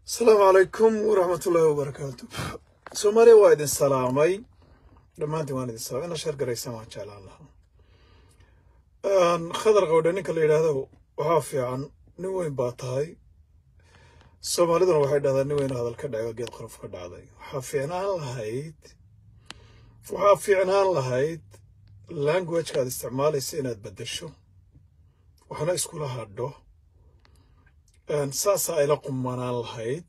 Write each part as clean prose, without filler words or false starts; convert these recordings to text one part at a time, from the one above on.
السلام عليكم ورحمة الله وبركاته. سومالي وايد السلامي لما أنت وايد السلام أنا شرق رئيس ما شاء الله. خضر قودني كل هذا وعافية عن نوين باطاي. سومالي دون واحد هذا نوين هذا الكذا وجد خرف كذا هذا. وعافية عن هايد language كذا استعمال السنة بدرشوا. وحنا إسكولها هادو. ساسا إلى قمنا الهيد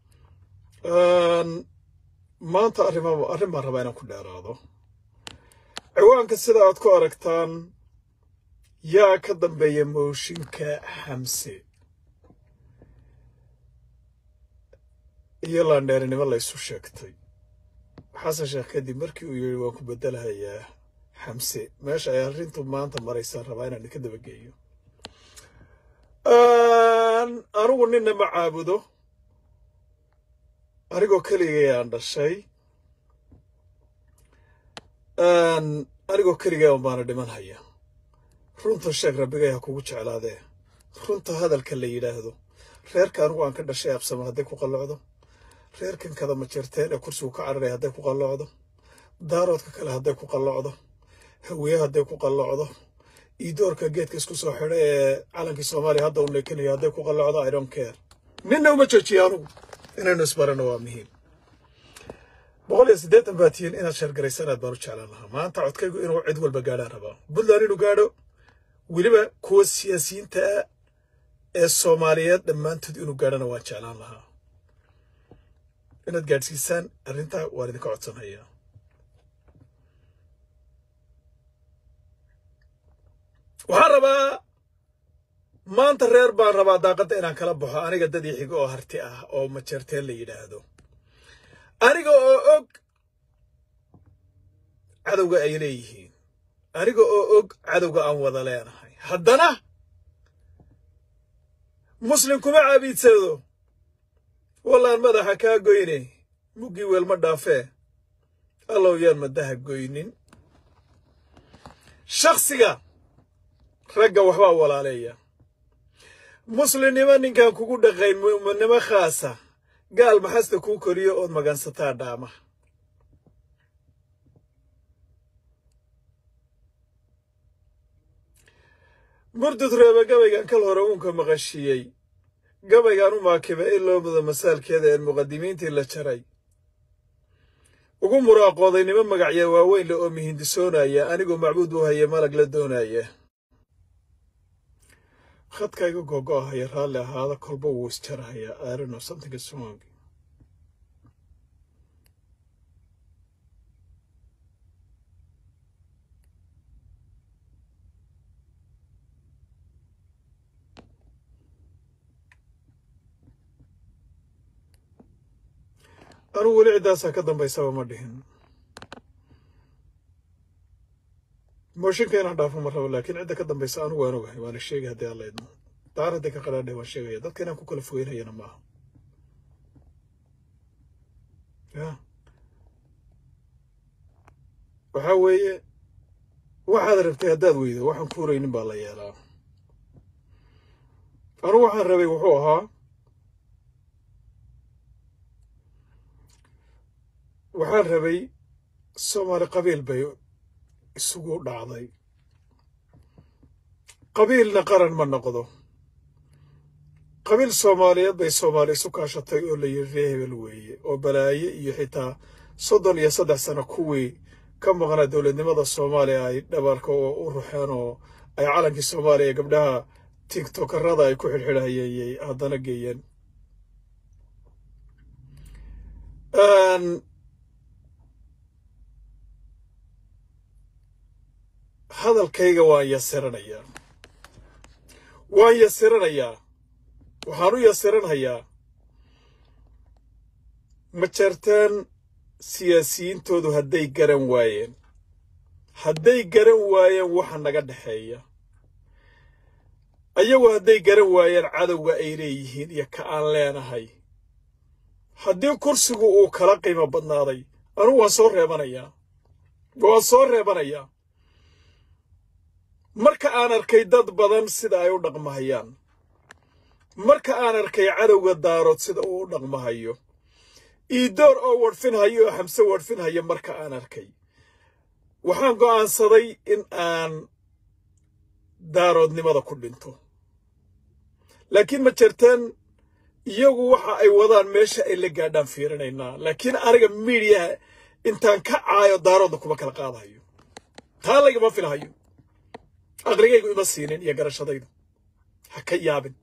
ما أنت أرمى ربنا كل هذا عوان كسر أتكو أركتان يا كدم بيموشين كحمسي يلا نديرني والله يسوشكتي حاسة شيخ كدي مركي ويوكو بدلها يا حمسي ماشي يا رينتو ما أنت مريسان ربنا اللي كده بجيو أروح نين معابده أرجو كلية عند الشيء أرجو كلية وما ندي من هيا رنت الشيخ ربي يحكوش على ذا رنت هذا الكلية هذا غير كانوا عن كذا شيء أبسم هذاك وقال هذا غير كان كذا متشرتين كرسي وكعرة هذاك وقال هذا دارات كلا هذاك وقال هذا هوية هذاك وقال هذا يدور كجيت كسكو صحرة على كسومالي هذا ونكين هذاك وقال هذا I don't care نينو ما تشيانو إن نسبرنا وامهين بقول يا سيدات باتين إن شرق رئيسنا باروش على الله ما أنت عد كيجو إنه عدول بقالة ربا بدلاني لقالو ولما كوس سياسيين تا الصوماليات لما أنت إنه قالنا واش على الله إن تقعد سيسان أرنتا واردك عطسن هيا وحربا ما أنت رير بان ربا داقت إنا كلبها أنا قد دي حقو هرتئة أو متشرتين لي يدهدو أنا قو عدوغا أي ليهين أنا قو عدوغا أن وضلين هاي حدنا مسلم كما عبيد سيدو والله المدى حكا قويني مقي والمدافع الله يان مدها قوينين شخصيا رقا وحبا ولا ليا مسلم نمان كان كوكو دقاين نما خاصة قال محاسة كو كوريو اود مغان ستار داما مردد ريبا قبيقان كل هرونك مغشيي قبيقانو ماكبا إلا بذا مسال كذا المقدمين تيلا شراي وقو مراقوضي نمان مقعيا واوين لأمي هندسونا يا أنيقو معبودوها يا مالك لدونا يا خدك يقول جوجا هي رالي هذا كلبه وستر هي I don't know something is wrong أنا ولي عداسة كذا بيسوي مدهن موشين كان هدافع مرة ولكن عندك كذا بيسوي أنا وأنا الشيء هذا الله يدمه تعرف ذيك قرار والشيء هذا كنا كل فوين هي نما يا وحوي واحد ربطي هداد ويدا واحد كورين بالله يلا أروح الربي وحوها waxaan rabay Soomaali qabiil bay isugu dhacday qabiilna qaran ma noqdo qabiil Soomaaliyeed bay Soomaali isu kaashatay oo la yiri hebel weeye oo balaaye iyo xitaa 33 sano kuwii ka maqnaa dawladnimada Soomaaliya ay dhabarka oo u ruxeen oo ay calankii Soomaaliya gabdhaha TikTokerada ay ku xilxilahayay haddana geeyeen هذا الكيغا وان يسرنيا وحانو يسرنيا مجرتان سياسيين تودو هدي قرن وايين وحان نقا دحيا ايوه هدي قرن وايين عدوغا ايليهين يكاان لينا هاي هدي كرسيغو او كلا قيمة بدنادي انو وان صور ريبانيا marka aan arkay dad badan sida ay u dhaqmayaan marka aan arkay cadowga daarood sida uu dhaqmahayo iidoor oo warfinhayo oo xamse warfinhayo marka aan arkay waxaan go'aansaday in aan daaroodnimada ku dhinto laakiin ma jirtaan iyagu waxa ay wadaan meesha ay la gaadhaan fiirinaynaa laakiin aniga media intaan ka caayo daaroodna kuma kala qaadayo taa lagama filahayo aqligaygu ima siinin iyo garashadaydu ha ka yaabin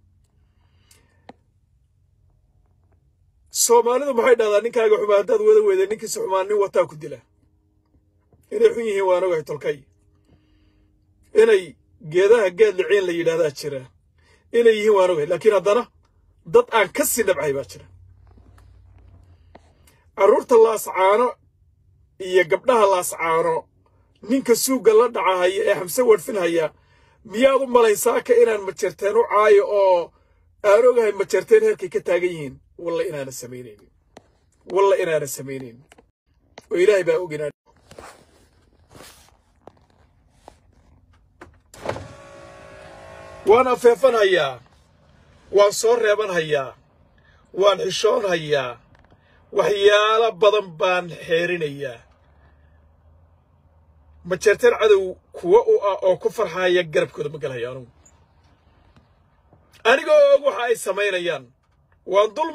Soomaalidu maxay dhahdaa ninkaaga xumaa haddaad wada weeday ninkiisa xumaa nin wataa ku dila inay xun yihiin waan ogahay tolkay inay geedaha geed liciin la yidhaahdaa jira inay yihiin waan ogahay laakiin haddana dad aan ka sii dhabcay baa jira carruurta laascaano iyo gabdhaha laascaano ninka suuga la dhacahaya ee xamse warfinhaya miyaad u malaysaa ka inaan majarteen u caayo oo aan ogahay majarteen heerkay ka taagan yihiin walla inaana samaynaynin oo ilaahay baa oginaa waan afeefanhayaa waan soo reebanhayaa waan xishoonhayaa waxyaalo badan baan xeerinayaa ma jeerteen cadow kuwa u ah oo ku farxaya garabkooda ma galhayo anigoo og waxa ay samaynayaan waan dul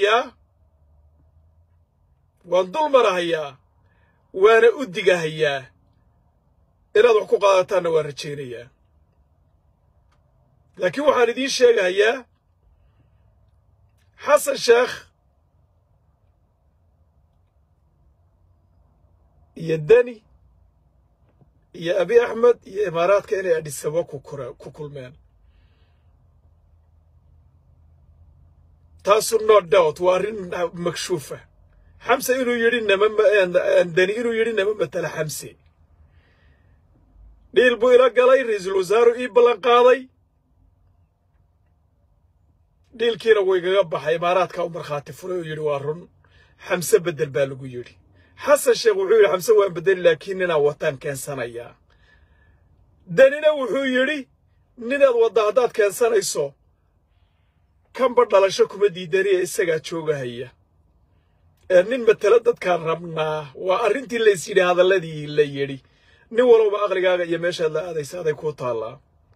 marahayaa waana u digahayaa inaad wax ku qaadataanna waan rajaynayaa laakiin waxaan idiin sheegahayaa xasan sheekh iyo deni iyo abi axmed iyo imaaraadka inay adhisabo ku kulmeen taasu no doubt waa arrin makshuufa xamse inuu yidhi deni inuu yidhi nama matala xamse dhiil buu ila galay ra-iisul wasaaru ii ballan qaaday dhiilkiina wuu igaga baxay imaaraadka u markhaati furay oo yidhi waa run xamse beddel baa lagu yidhi xasan sheekh wuxuu yidhi xamse waan beddeli laakiin ninaa wataan keensanayaa denina wuxuu yidhi ninaad wadda haddaad keensanayso kanba dhalasho kuma diidaniya isagaa joogahaya ee nin matala dadkaan rabnaa waa arrintii lays yidhi hadalladii la yidhi nin walowba aqligaaga iyo meeshaad la aadaysa aday kuu taallaa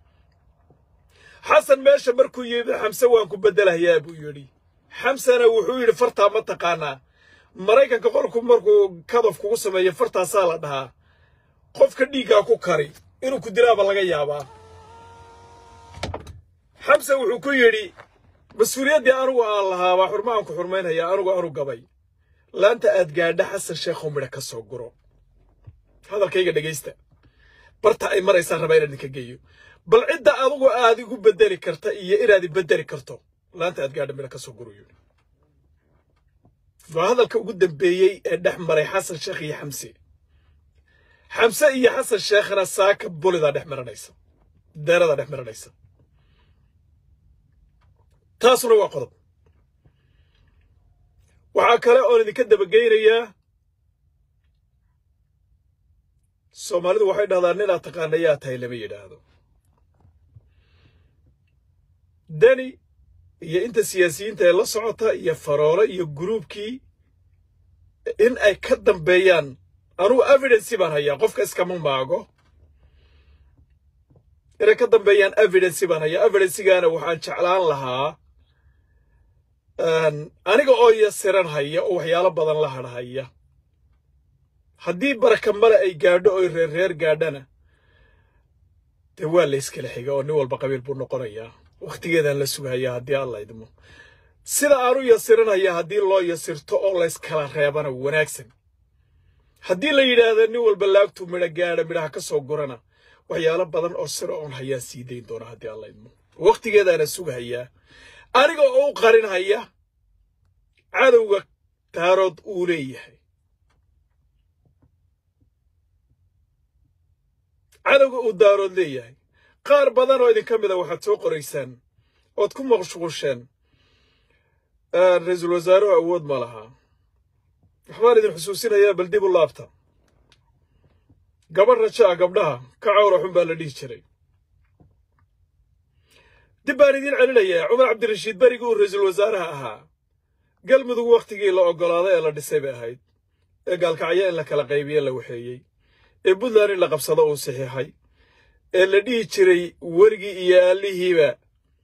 xasan meesha markuu yidhi xamse waan ku beddelahayaa buu yidhi xamsena wuxuu yidhi fartaa ma taqaanaa maraykanka qorku markuu kadaf kugu sameeyo fartaasaa la dhahaa qofka dhiiggaa ku kari inuu ku dilaaba laga yaabaa xamse wuxuu ku yidhi mas-uuliyaddii anugu aan lahaa baa xurmo aan ku xurmaynhayaa anu gabay laanta aad gaadha xasan sheekhow midha ka soo guro hadalkayga dhegaysta barta ay maraysaan rabaa inaan idinka geeyo bal cidda adugu aad igu beddeli karta iyo inaad i beddeli karto laanta aad gaadha midha ka soo guro yidhi waa hadalka ugu dambeeyey ee dhex maray xasan sheekh iyo xamse iyo xasan sheekhna saaka bulidaa dhex maranaysa deeradaa dhex maranaysa taasuna waa qodob waxaa kale oon idinka dabageynayaa soomaalidu waxay dhahdaa ninaad taqaana yaa tahay lama yidhaahdo deni iyo inta siyaasiyiinta ee la socota iyo faroole iyo gruubkii in ay ka dambeeyaan anugu evidence baan hayaa qofka iskama maago inay ka dambeeyaan evidence baan hayaa evidencegaana waxaan jeclaan lahaa aniga oo yasiran haya oo waxyaalo badan la hadhaya haddii baraka male ay gaadho oo reer gaadhana dee waa la iskala xiga oo nin walba qabiil buu noqonayaa wakhtigeedaan la sugahayaa haddii alla idmo sida aanu yasiranaya haddii loo yasirto oo layskala reebana wanaagsan haddii la yidhaahdo nin walba laagtuu midha gaadha midhaha ka soo gurana waxyaalo badan oo sira oon hayaan sii dayn doona haddii alla idmo wakhtigeedaana sugahayaa aniga oo u qarinhaya cadowga daarood uu leeyahay cadowga uu daarood leeyahay qaar badan oo idinka mida waxaad soo qoraysaan ood ku maqshuusheen ra-iisul wasaaruhu awood ma laha waxbaan idin xusuusinayaa bal dib u laabta gabadh raja ah gabdhaha ka cawra xun baa la dhihi jiray دباردين علينا يا عمر عبد الرشيد بريقو رئيس الوزراء ها قال مدو وقت جي لا أقول هذا إلا دسبة هاي قال كعيا إلا كلا قيبية إلا وحيي البلدان إلا قبصة صحيحي الذي يشري ورقي ياللي هي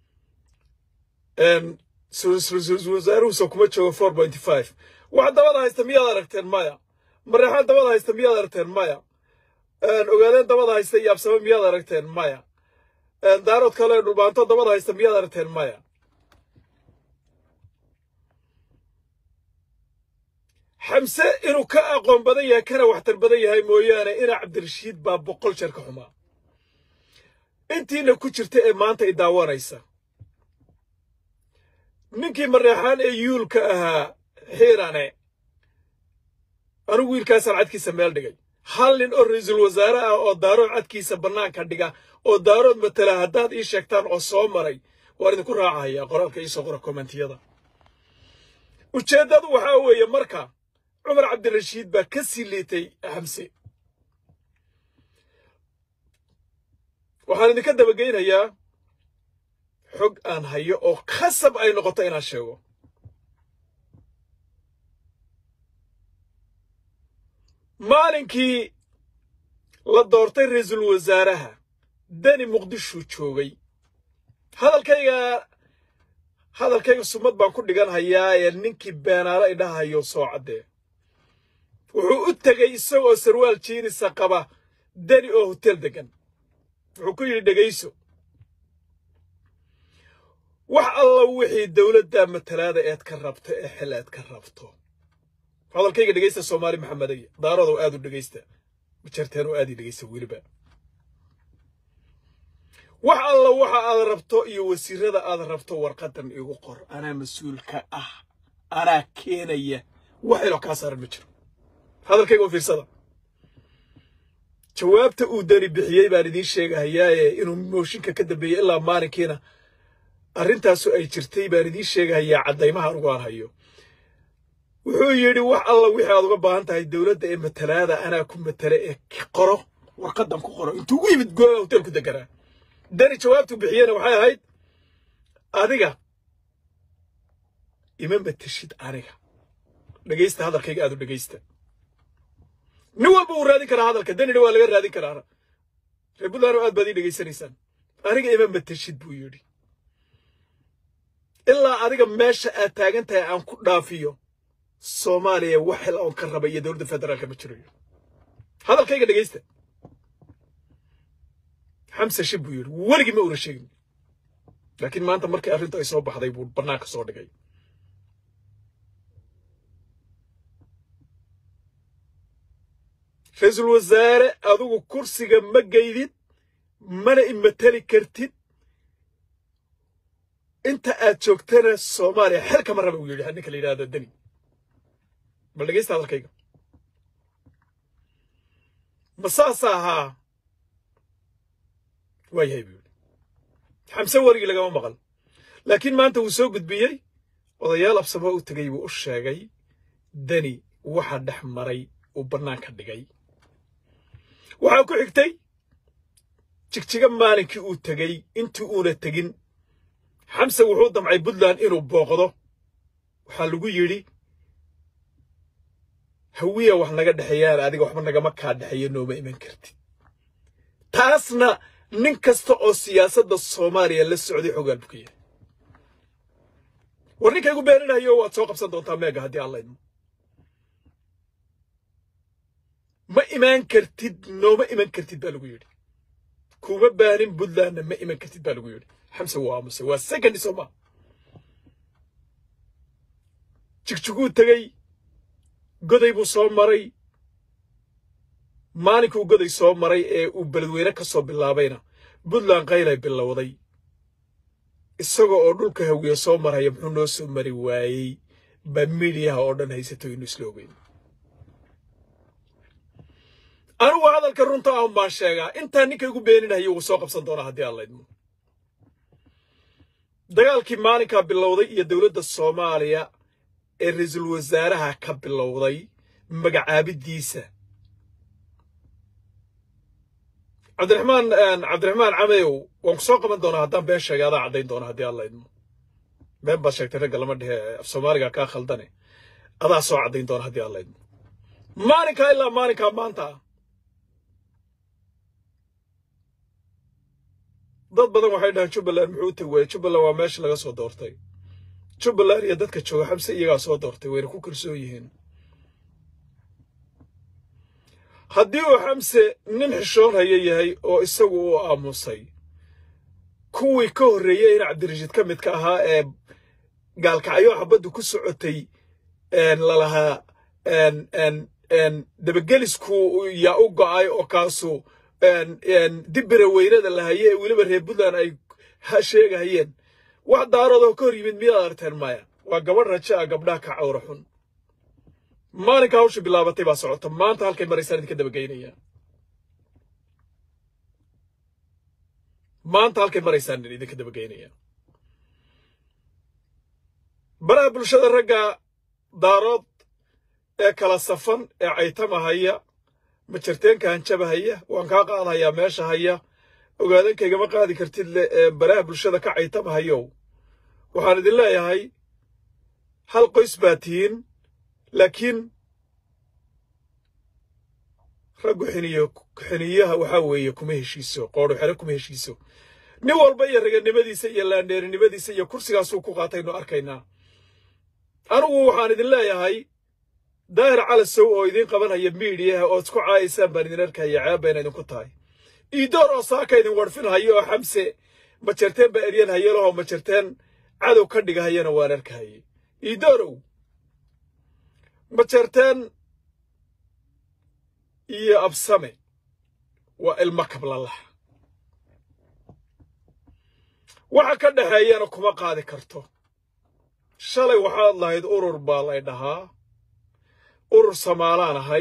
أن وزارو سكمتشو 4.5 واحد دبضها يستمية درجتين مايا مريحان دبضها يستمية درجتين مايا أن أوغادين دبضها يستمية بسبب درجتين مايا أن دارود كلا نبانتو دبضها يستمية درجتين مايا حمسة إنه كأقوم بديها كنا وحتر بديها هاي مويانا إنا عبد الرشيد باب بقول شركة حما انتي إنه كتشرت إمانتا إداوان إيسا ننكي مريحان أيول كأها حيراني أنا ويل كاسر عدكي سميل دقاي حالين رئيس الوزراء أو دارو عدكي سبنان كدقا أو دارو مثلا هداد إيش شكتان أو صومري وارد كل راعي قرالك إيسا قرأ كومنتي هذا وشادد وحاوية مركا عمر عبد الرشيد بكسي ليتي حمسي وحان كده بقينا يا حق أن هي أو خسب أي نقطة إنا شو مالنكي لدورتي رئيس الوزراء داني مقدشو تشوغي هذا الكيغ سمد بان كل دغان هيا نينكي بeenaala idhaha iyo soo cadee wuxuu u tagay isagoo sarwaal jiinisa qaba dani oo hotel degan wuxuu ku yiri dhageyso wax alla wixii dawladda matalaada eed ka rabto ee xilaad ka rabto hadalkayga dhageysta Soomaali Maxamedey daarado aad u dhageysta ma jirteen oo aad i dhageysta wiliba wax alla waxa aad rabto iyo wasiirada aad rabto warqadan igu qor ana mas'uulka ah ana keenaya wax ilo ka saaran ma jiro hadalkayga oo fiirsada jawaabta uu dani bixiyay baan idin sheegayaa inuu mooshinka ka dambeeyay ilaa maalinkiina arrintaas ay jirtay baan idin sheegayaa cadeymaha ugu aan hayo wuxuu yiri wax alla wixii aad uga baahan tahay dawladda ee matalaada ana ku matala ee qoro warqadan ku qoro intuu ugu yimid goob hotel ku deganaa dani jawaabtu bixiyana waxay ahayd adiga imam batashid aniga dhageysta hadalkayga aad u dhageysta nin walba uu raadin karaa hadalka dani waa laga raadin karaa reebulaano aad baad ii dhageysanaysan aniga imam batashid buu yiri ilaa adiga meesha aad taagan tahay aan ku dhaafiyo Soomaaliya wax xil oo ka rabay dawladda federaalka ma jiro hadalkayga dhageysta حمسة شبو يقول ورقي ما ورشيء لكن ما أنت مركي أرنت أي صوب هذا يقول برناك صور جاي رئيس الوزراء أذوق كرسي جنب جيد منا إمتلك كرتيد أنت أتشوكتنا الصومالي حركة مرة بقول هنيك اللي هذا الدنيا بلقيت هذا الكيك مصاصها وياي بيقول حمسة ورقي لقى ما مقل لكن ما أنت وسوق بيجي وضيال أبصبه وتجيب وشاقي دني واحد حمري وبرناك هدقي وحاكو حكتي تكتيغا مالكي او تجي انتو اونا تجين حمسة وحوضة معي بدلان إنو بوغضو وحالوغو يري هوية وحنا قد حيان هذيك وحنا قد مكا قد حيان نوما إيمان كرتي تاسنا ننكستو او سياسة دا الصومالية اللي السعودية حقال بكية ورنيكا يقول بيانينا هيو واتسوقف صندوقتا ميقا هدي الله يدمو ما إيمان كرتيد نوما إيمان كرتيد بالوغو يري كوما بانين بدلان ما إيمان كرتيد بالوغو يري حمسة وامسة والسكن سوما تكتكو تغي قدي بو صوم مري مالكو قدي صوم مري وبلدوينة كصوب باللابينا بدلان غيلي باللوضي isagoo oo dhulka hawiyo soo maray muxuu noo soo mari waayay bamiliyaha oo dhan haysato inuu isloogay anu hadalka runta ah ma sheegaa inta ninka ugu beeninayo uu soo qabsan doona hadii Allah idmo dagaalkii maalinka bilowday iyo dawladda Soomaaliya ee ra'iisul wasaaraha ka bilowday magacaabidiisa عبد الرحمن عميو وانكسوق من دونا هدان بيش هذا عدين دونا هدي الله يدمو بين باشك ترجع لما ده في سوماليا كاخل دني هذا سو عدين دونا هدي الله يدمو مانيكا إلا مانيكا مانتا ضد بدن waxay dhahan Jubbaland muxuu tagay Jubbaland waa meesha laga soo doortay Jubbaland iyo dadka jooga xabsi iyaga soo doortay way ku kalsoon yihiin haddii uu xamse nin xishoon yahay oo isagu uu aamusay kuwii ka horeeyay in Cabdirashiid ka mid ka ahaa ee gaalkacyo xabadu ku socotay lalaha dabagelisku yaa u go'ay oo kaasu dibira weynada la hayay waliba reer Puntland ay sheegayeen wax daarado ka hor yimid miyaad aragteen maya waa gabadh raja gabdhaha ka cawra xun maalinka hawsha bilaabatay baa socota maanta halkay maraysan idinka dabageynaya maanta halkay maraysan idinka dabageynaya baraha bulshada ragga daarood ee kala safan ee caytama haya ma jirteenka hanjabahaya waan ka qaadayaa meesha haya ogaadankaygama qaadi kartid baraha bulshada ka caytamahayo waxaan idin leeyahay hal qoys baatiin laakiin raggu xiniyaha waxa weeye kuma heshiiso qoor xire kuma heshiiso nin walba iyo raganimadiisa iyo laandheerinimadiisa iyo kursigaas uu ku qaatayno arkaynaa anigu waxaan idin leeyahay daahir cali sow oo idin qabanaya media oo isku caayisaan baan idin arkaya caabayna idinku tahay iidoor oo saaka idin warfinayo oo xamse ma jirteen ba eryan hayelo ma jirteen cadow ka dhigahayana waan arkayay iidoorow ma jirteen iyo absame waa ilma kablalah waxa ka dhaxeeyana kuma qaadi karto shalay waxaad lahayd urur baa la dhahaa urur Somaalaan ahay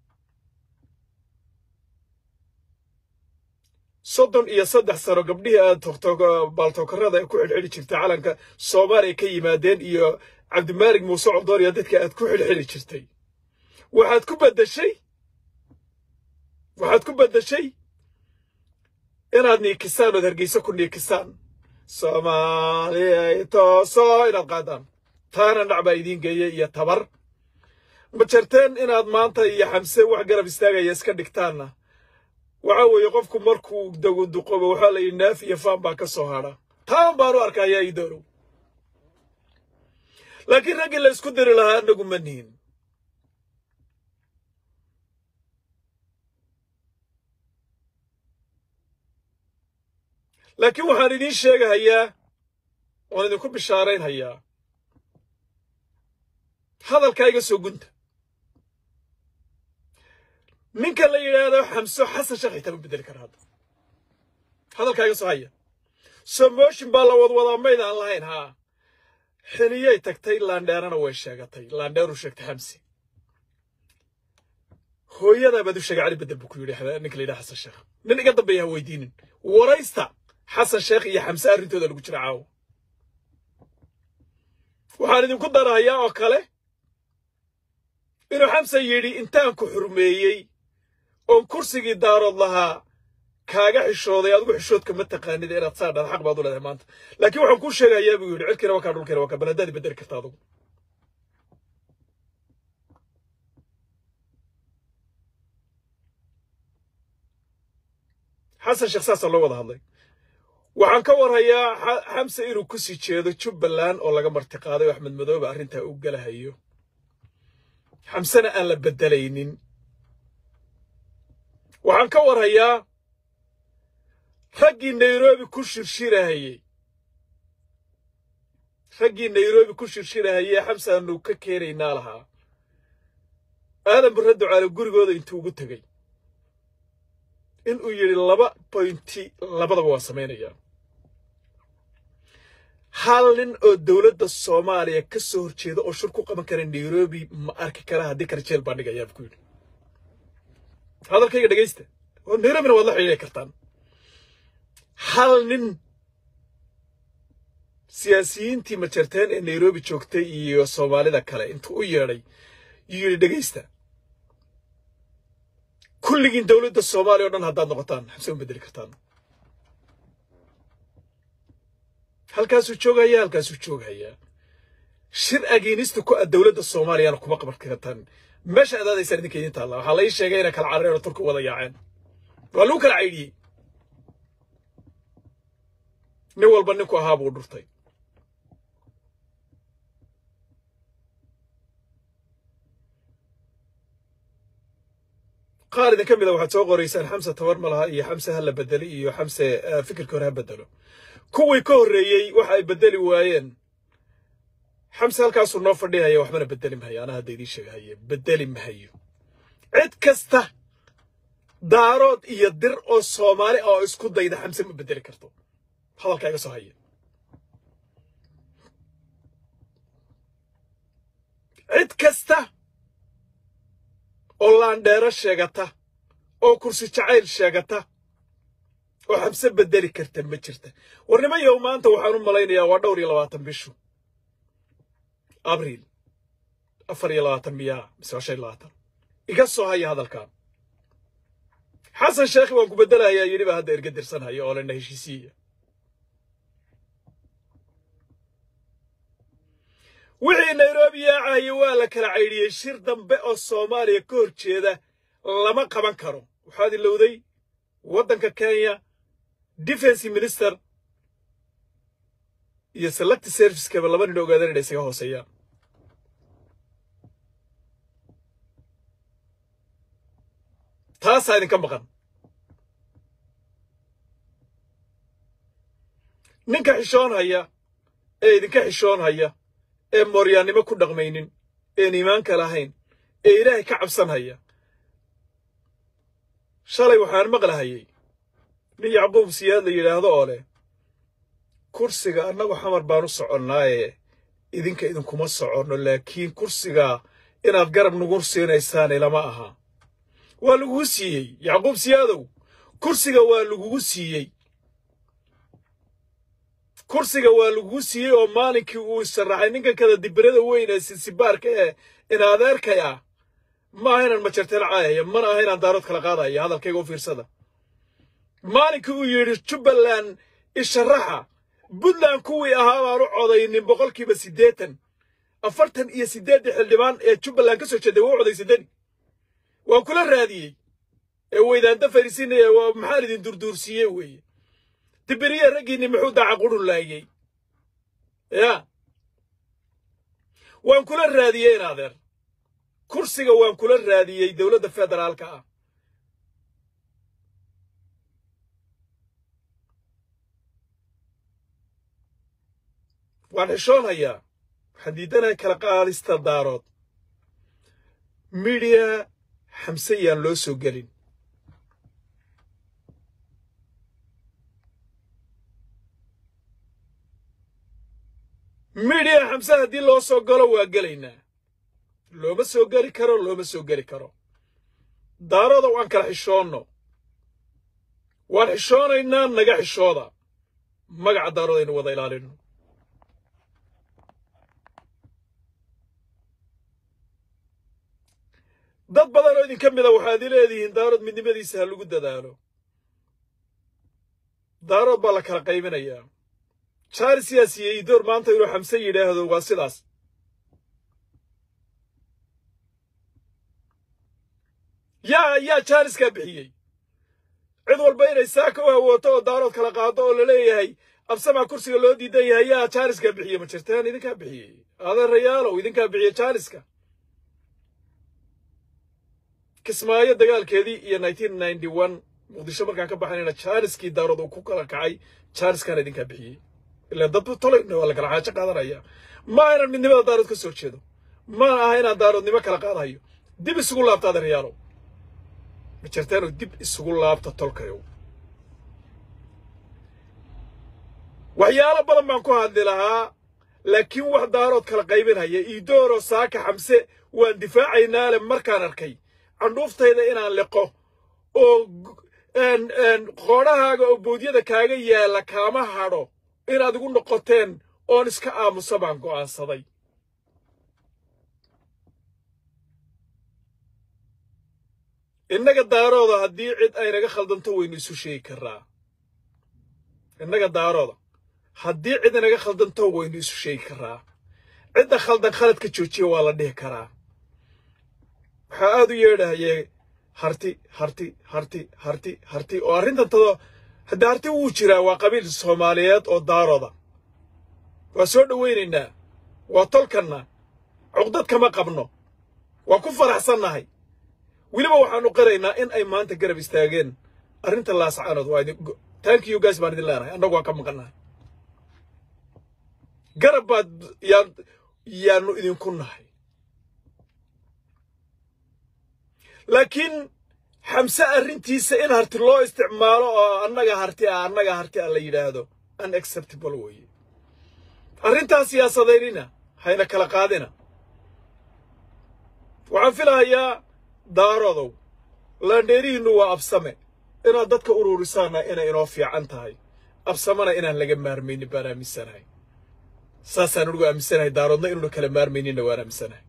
33 sano gabdhihii aad baaltookarada ku xilxili jirtay calanka Soomaaliya ka yimaadeen iyo Cabdimaalig Muuse Codor iyo dadka aad ku xilxili jirtay waxaad ku badashay inaad niikisaan oo Hargeysa ku niikisaan Soomaaliya tooso inaad qaadaan taana nacba idin geeyay iyo tabar ma jirteen inaad maanta iyo xamse wax garab istaagaya iska dhigtaana waxa weeye qofku markuu daguduqobo waxa la yinaaf iyo faan baa ka soo hara taan baan u arkayaa iidooro laakiin ragii la isku diri lahaa anagu maniin laakiin waxaan idin sheegayaa waan idinku bishaaraynayaa hadalkayga soo gunta ninka la yiraahdo xamso xasan shaqay tan bedel karaa hadalkayga soo haya motion baa la wadwadaa maydaan lahayn ha xiliyay tagtay laandheerana way sheegatay laandheeru sheegtay xamsi hooyada badu sheegay cali bedel buu ku yiri ninka la yiraahdo xasan sheekh nin iga dambeeya weydiinin waraysta xasan sheekh iyo xamse arintooda lagu jira caaw waxaan idinku darayaa oo kale inuu xamse yiri intaan ku xurmeeyay oo kursigii daarood lahaa kaaga xishooday adigu xishoodka ma taqaanid inaad saadhan xaq baad u leedahay maanta laakiin waxaan ku sheegayaa buu yiri cirkina waa ka dhulkina waa ka baladaadi bedel karta adigu xasan sheekh saasa loo wada hadlay waxaan ka warhayaa xamse inuu ku sii jeedo Jubbaland oo laga martiqaaday Axmed Madoobe arinta uu galahayo xamsana aan la bedelaynin waxaan ka warhayaa raggii Nairobi ku shirshirahayay xamse aanu ka keenaynaa lahaa aadan barado cali gurigooda intuu ugu tagay inuu yiri 2.2 labadaba waa sameynaya hal nin oo dawladda Soomaaliya ka soo horjeeda oo shir ku qaban kara Nairobi ma arki kara hadii kala jeel baan dhigayaa ku yiri hadalkayga dhageysta oo Nairobi wada xiriir kartaan hal nin siyaasiyiintii ma jirteen ee Nairobi joogtay iyo Soomaalida kale intuu u yeeray yiri dhageysta كل دولة الصومالية ودن هداد نقطان حمسون بدري كرتان هل كاسو تشوغ هيا هل كاسو تشوغ هيا شر أجينيستو كو الدولة الصومالية أنا كوما قبر كرتان مش هذا يسرد كيدين تالله حالي شيء غير كالعرير وتركوا وضيعين ولو كالعيدي نوال بنكو هابو ودرتي قارئ كم إذا واحد سوق رئيسان حمسة تورملها هي حمسة هلا بدلي iyo حمسة فكر كونها بدلو كوي كوريي waxay bedeli waayeen حمسة halkaas uu noo fadhiyahay waxbana bedeli mahayo ana hadda idin sheegahay bedeli mahayo cid kasta daarood iyo dir oo Soomaali oo isku dayda حمسة ma bedeli karto hadalkaaga soo haya cid kasta oo laandheero sheegata oo kursi jacayl sheegata oo xamse bedeli karta ma jirta warnimo yow maanta waxaan u malaynayaa waa dhowr iyo 20 bishu abriil 24 miya mise 20 iga soo haya hadalkan xasan sheekh waan ku bedelayaa yiri ba hadda erga dirsanaya oo la heshiisiya wixii Nairobi yaacay waa la kala cayriyay shir dambe oo Soomaaliya ka horjeeda lama qaban karo waxaad ilowday wadanka Kenya defense minister iyo select service ka laba nin ogaadeen inay isaga hooseeyaan taas ay idinka maqan ninka xishoon haya ee idinka xishoon haya ee mooryaanimo ku dhaqmaynin ee iimaanka lahayn ee Ilaahay ka cabsan haya shalay waxaan maqlaayay nin Yacquub Siyaad la yiraahdo oo leh kursiga annagu xamar baan u soconaaye idinkuma socono laakiin kursiga inaad garab nugu siinaysaan ilama aha waa lagu siiyay Yacquub Siyaadow kursiga waa lagu siiyay kursiga waa lagu siiyay oo maalinkii uu sharaxay ninka kada dibirada weyn ee Sibaarka ee in adeerkaya ma aynan ma jirteen caayaya mana aynan daarad kala qaadaya hadalkayga u fiirsada maalinkii uu yiri Jubbaland isharaxa Puntland kuwii ahaa baan u codaynin 80% 48 xildhibaan ee Jubbaland ka soo jeeday waa codaysadeen waan kula raadiyay ee weydaanta fariisinaya waa maxaa idin durduursiiyay weeye dibiriye ragiini muxuu daaca qurun laayay ya waan kula raadiyay inaadeer kursiga waan kula raadiyay dawladda federaalka ah waan xishoonayaa xadiidana kala qaadista daarood media xamse yaan loo soo gelin media xamse haddii loo soo galo waa gelaynaa looma soo geli karo daarooda waan kala xishoonno waan xishoonaynaa naga xishooda magaca daarooda aynu wada ilaalino dad badan oo idin ka mid ah waxaad leedihiin daarood midnimadiisa ha lagu dadaalo daarood baa la kala qaybinayaa jaari siyaasiyey door maanta inuu xamse yidhaahdo waa sidaas yaa jaariska bixiyey cid walba inay saaka u hawooto oo daarood kala qaado oo la leeyahay absama kursiga loo diidan yahay yaa jaariska bixiyey ma jirtaan idinkaa bixiyey adeerayaalow idinkaa bixiyey jaariska kismaayo dagaalkeedii iyo 1991 muqdisho markaan ka baxayna jaariskii daarood uu ku kala kacay jaariskana idinkaa bixiyey ilaa dad tolayna waa la kala xaajo qaadanaya ma aynan midnimada daarood ka soo jeedo ma aha inaan daaroodnimo kala qaadayo dib isugu laabta adeerayaalow ma jirtaanoo dib isugu laabta tolkayow waxyaalo badan baan ku hadli lahaa laakiin wax daarood kala qaybinaya iidooro saaka xamse waan difaacaynaa le markaan arkay candhuuftayda inaan liqo oo qoodhahaaga oo boodyada kaaga yaala kaama hadho inaad igu noqoteen oon iska aamusa baan go'aansaday innaga daarooda haddii cid ay naga khaldanto waynu isu sheegi karaa innaga daarooda haddii cid naga khaldanto waynu isu sheegi karaa cidda khaldan khaladka joojiya waa la dhihi karaa waxaa aad u yeedhahayee harti oo arrintan tado haddii harti wuu jiraa waa qabiil Soomaaliyeed oo daarooda waa soo dhaweynaynaa waa tolkanna cuqdad kama qabno waa ku faraxsannahay weliba waxaanu qiraynaa in ay maanta garab istaageen arrinta laascaanood waa thank you guys baan idin leenahay annagu waan ka maqannahay garab baad yaanu idinku nahay laakiin xamse arrintiisa in harti loo isticmaalo oo annaga harti la yidhaahdo unacceptable weeye arrintaas siyaasadeynina hayna kala qaadina waxaan filahayaa daarodow laandheerihiinnu waa absame inaad dadka ururisaana inay inoo fiican tahay absamana inaan laga maarmaynin baan aaminsanahay saasaan ugu aaminsanahay daaroodna inuuna kala maarmayninna waan aaminsanahay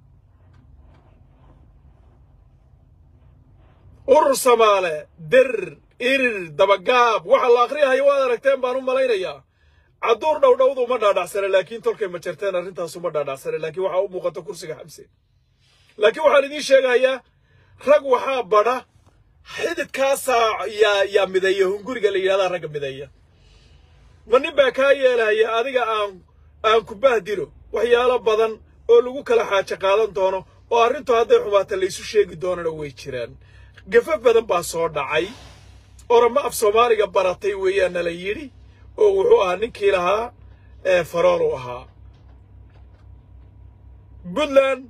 urur Soomaale dir irir dabagaab waxa la akhriyahay waad aragteen baan u malaynayaa caduur dhowdhowdu ma dhaadhacsana laakiin tolkay ma jirteen arrintaas uma dhaadhacsana laakiin waxa u muuqata kursiga xamse laakiin waxaan idin sheegayaa rag waxaa badha xididkaas yaa mideeya hunguriga la yiraahdo rag mideeya ma nin baa ka yeelaya adiga aan ku bahdiro waxyaalo badan oo lagu kala xaaje qaadan doono oo arrintu hadday xumaato la isu sheegi doonana way jiraan gafaf badan baa soo dhacay orama af Soomaaliga baratay weeyaan la yiri oo wuxuu ahaa ninkii lahaa farool u ahaa Puntland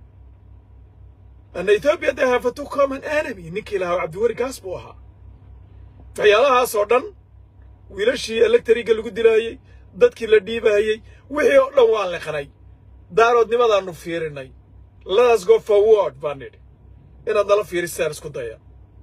and Ethiopia they have a two common enemy ninkii lahaa Cabdiwari Gaas buu ahaa waxyaalahaas oo dhan wiilashii electriga lagu dilaayay dadkii la dhiibayay wixii oo dhan waan leqanay daaroodnimadaanu fiirinay let us go forward banid inaad nala fiirisaan isku daya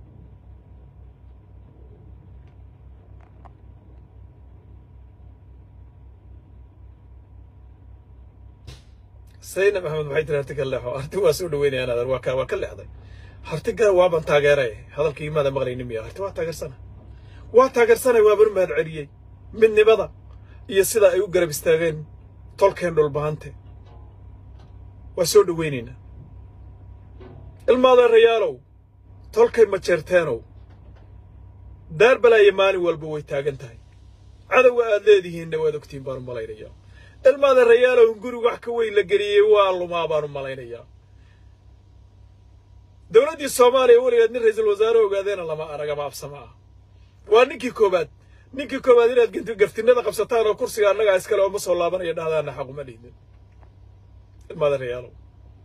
sayna maxamed waxay tiri hartiga leexo harti waa soo dhaweynayaan adeer waa ka leexday hartiga waa ban taageeray hadalkii maada maqlaynin miya harti waa taageersanay waa barmaad celiyay midnimada iyo sida ay u garab istaageen tolkeen dhulbahante waa soo dhaweynaynaa ilmaada rayaalow tolkay ma jeerteenow daar balaaye maalin walba way taagan tahay cadowga aad leedihiinna waad ogtiin baan u malaynayaa ilmaada rayaalow guriga wax ka weyn la geliyey waa lumaa baan u malaynayaa dowladdii Soomaaliya weligeed nin ra'iisul wasaare ogaadeena lama aragama absama ah waa ninkii koobaad inaad gaftinada qabsataan oo kursiga annaga iskale oo ma soo laabanayo dhahdaana xaq uma dhihin ilmaada rayaalow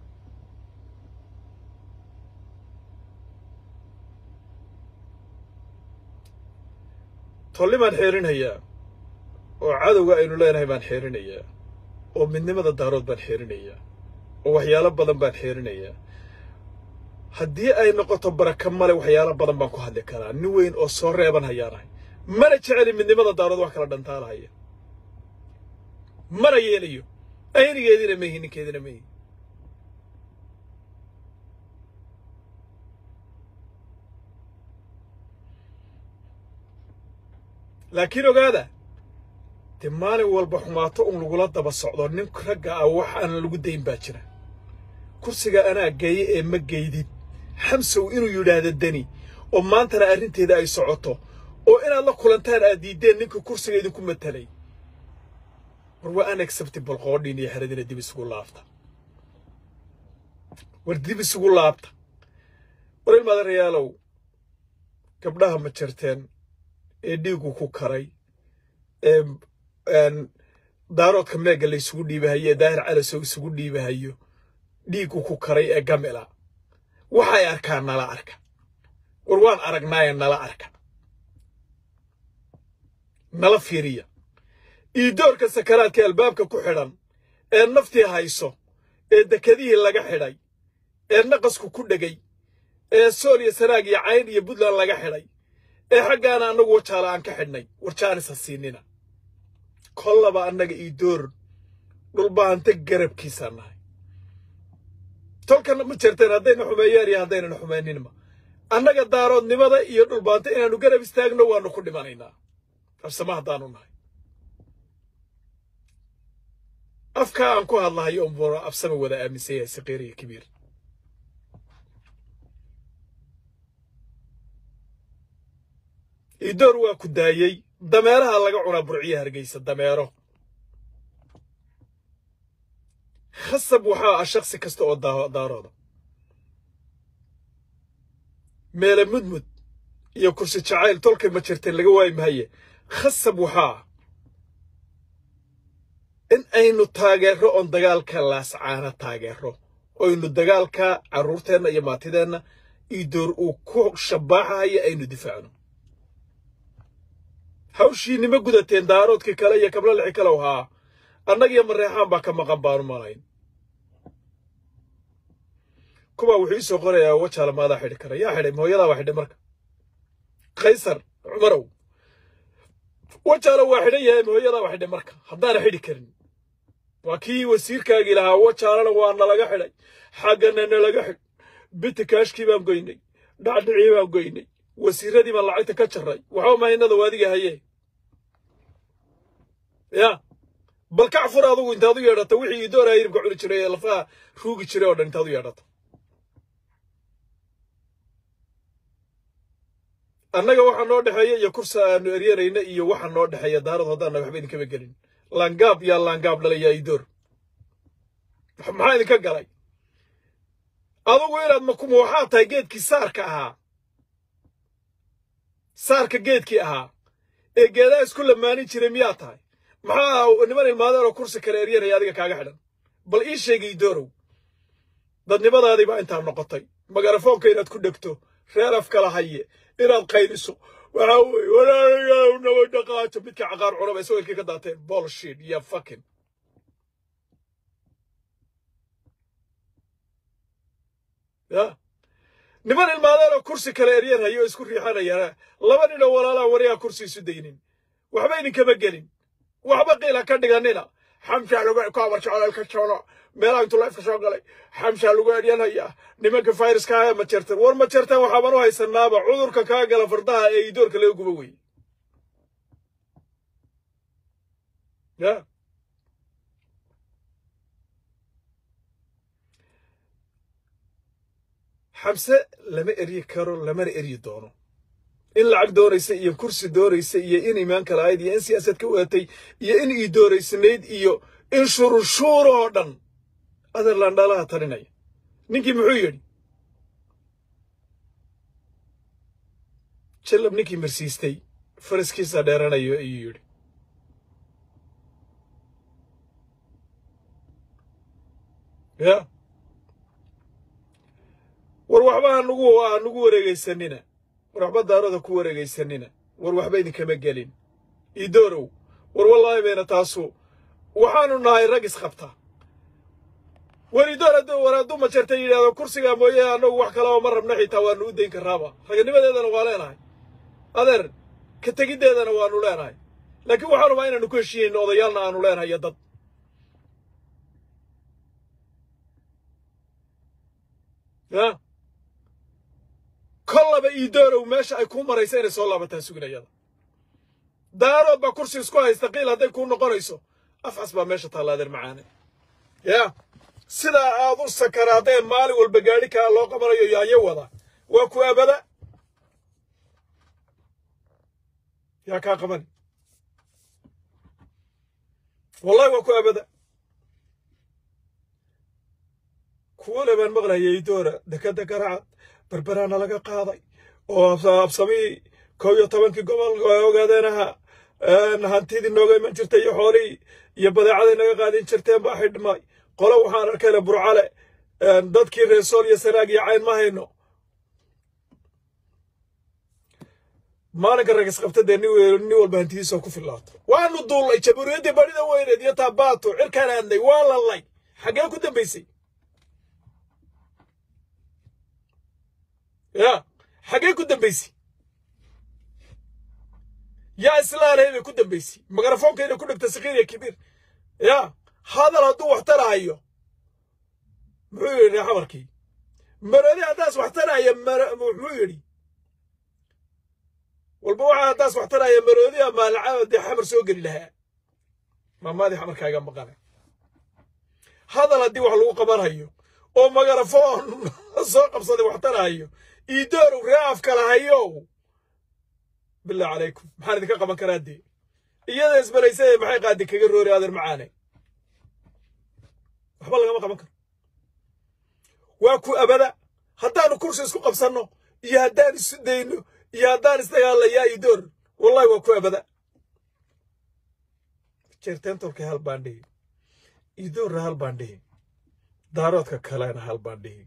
tollimaan xeerinayaa oo cadowga aynu leenahay baan xeerinayaa oo midnimada daarood baan xeerinayaa oo waxyaalo badan baan xeerinayaa haddii ay noqoto baraka male waxyaalo badan baan ku hadli karaa nin weyn oo soo reeban hayaanahay mana jeceli midnimada daarood wax kala dhantaalahaya mana yeelayo aynigeedina meehi ninkeedina meehi laakiin ogaada maalin walba xumaato lagula daba socdo nin ragga ah wax aan lagu dayn baa jira kursiga anaa geeyay ee ma geydid xamsow inuu yiraahdo dani oo maantana arrinteeda ay socoto oo inaad la kulantaan aad diideen ninka kursiga idinku matalay war waa unacceptable qoodhin iyo xaradina dib isugu laabta war ilmaada rayaalow gabdhaha ma jirteen ee dhiigu ku karay daaroodka meega la isugu dhiibahayo daahir calasow isugu dhiibahayo dhiigu ku karay ee gamela waxay arkaan nala arka war waan aragnaaye nala arka nala fiiriya doorka sakaraadka albaabka ku xidhan ee naftii hayso ee dekadihii laga xidhay ee naqasku ku dhegay ee sool iyo sanaag iyo cayn iyo Puntland laga xidhay ee xaggaana annagu wajaala aan ka xidhnay warjaanis ha siinina kollaba annaga door dhulbaanta garabkiisa nahay tolkana ma jirteen haddayna xumeeyaan iyo haddayna xumayninma annaga daaroodnimada iyo dhulbaanta inaanu garab istaagno waanu ku dhimanaynaa absama haddaanu nahay afka aan ku hadlahayo umbura absama wada aaminsan yahay saqiir iyo kabiir idoor waa ku daayey dameeraha laga cunaa burciya hargeysa dameero khasab waxaa shakhsi kasta oo daarooda meela mudmud iyo kursi jacayl tolkay ma jirteen laga waayi mahaye khasab waxaa in aynu taageero oon dagaalka laascaana taageero oynu dagaalka carruurteenna iyo maatideenna idoor uu ku shabaaxayo aynu difaacno hawshii nima gudateen daaroodkii kale iyo kabla lixi kale haa annaga iyo mareexaan baa ka maqan baanu malayn kuba wuxuu soo qorayaa wajaala maadaa xidhi kara yaa xidhay hooyadaa waa xidhay marka qaysar cumarow wajaala waa xidhan yahay hooyadaa waa xidhay marka haddaana xidhi karin waa kii wasiirkaagii lahaa wajaalana waa nalaga xidhay xaggana nalaga xidh bitikaashkii baan goynay dhacdhicii baan goynay wasiiradii baan lacagta ka jarray waxba mahaynada waadiga hayee ya bal kac fur adugu intaad u yeedhato wixii idoora hiribka cuni jiray ee lafaha ruugi jiray oo dhan intaad u yeedhato annaga waxa noo dhexeeya iyo kursa aanu eryanayna iyo waxa noo dhexeeya daarad haddaana waxba idinkama gelin laangaab yaa laangaab dhalaya idoor maxaa idinka galay adugu inaad makuma waxaa tahay geedkii saarka ahaa saarka geedkii ahaa ee geedaa isku lamaanin jiray miyaa tahay maxaa niman ilmaadeen oo kursi kale eryanaya adiga kaaga xidhan bal ii sheegay idoorow dadnimadaadii baa intaa noqotay magarafoonka inaad ku dhegto reer af kala haye inaad qayliso waxaa weeye walaalayaw nabad dhaqaajo midka caqaar cunaba sawirkii ka daateen bullshit iyo fucking ya niman ilmaadeen oo kursi kale eryan hayo isku riixanayana laba nin oo walaalaa wariyaa kursi isu daynin waxba idinkama gelin waxba qiila ka dhiganina xamshaa lagu kaabar jeclalka joono meelaha intuu laifka soo galay xamshaa lagu eryanhayaa nimanka fayraska haya ma jirtan war ma jirtan waxaaban u haysanaaba cudurka kaa gala fardaha ee idoorka laga guba weye ya xamse lama eryi karo lamana eryi doono in lacag doonaysa iyo kursi doonaysa iyo in iimaanka lahayd iyo in siyaasad ka wadatay iyo in ii dooraysanayd iyo in shuruushuur oo dhan adeerlaan dhaalaha talinaya ninkii muxuu yidhi jallab ninkii marsiistay faraskiisa dheeranayo ayuu yidhi ya war waxba anugu wareegaysanina war waxba daarada ku wareegaysanina war waxba idinkama gelin idoorow war wallaahi bayna taasu waxaanu nahay rag isqabta war idoor hadduu ma jirta yidhaahdo kursigaa mooye annagu wax kalaba ma rabna xitaa waanu u dayn karraaba raganimadeedana waa leenahay adeer ka tegiddeedana waanu leenahay laakiin waxaanu baa inaanu ku heshiiyeyno odayaalna aanu leenahay iyo dad ya kollaba idoorow meesha ay kuu maraysa inay soo laabataan suginayada daarood baa kursi isku haysta qiil hadday kuu noqonayso afcas baa meesha taalla adeer macaane ya sidaa aad u sakaraadeen maalin walba gaadhi kaa loo qabanayo yaanyo wada waa ku abada yaa kaa qabani wallahi waa ku abada kuwa le baan maqlayay idoora dekada garacad berberaana laga qaaday oo absamii 11 gobol ogaadeenaha hantidii nooga iman jirtay iyo xoolihii iyo badeecaday naga qaadin jirteen baa xidhmay qolo waxaan arkayna burcale dadkii reer sool iyo sanaag iyo cayn ma hayno maalinka rag isqabtadee nin walba hantidiisoo ku filaato waanu duullay jamhuuriyaddii badhida weyneed iyo taabaato cirkaan aadnay waa lalay xaggee ku dambaysay ya xaggee ku dambaysay yaa islaanay bay ku dambaysay magarafoonkeena ku dhigta saqiir iyo kibiir ya hadal hadduu wax tarahayo muxuu yidhi xamarkii maradi haddaas wax tarahaya muxuu yidhi والبوعة تاس وحتنا يا مرودي ما العاب دي حمر سوق لها ما دي حمر كايغا مقانه هذا لا دي وحلو قبر هيو او مغرفون سوق قبصدي وحتنا هيو يدور وراف كلا هيو بالله عليكم maxaan idinka qaban karaa dii iyada isbalaysay maxay qaadi kaga roori adeer macaanay waxba laga qaban karo waa ku abada haddaanu kursi isku qabsanno iyo haddaan isu dayno iyo haddaan isdagaalayaa idoor wallahi waa ku abada jeerteen tolka hal baandhihi idoor hal baandhihi daaroodka kalena hal baandhihi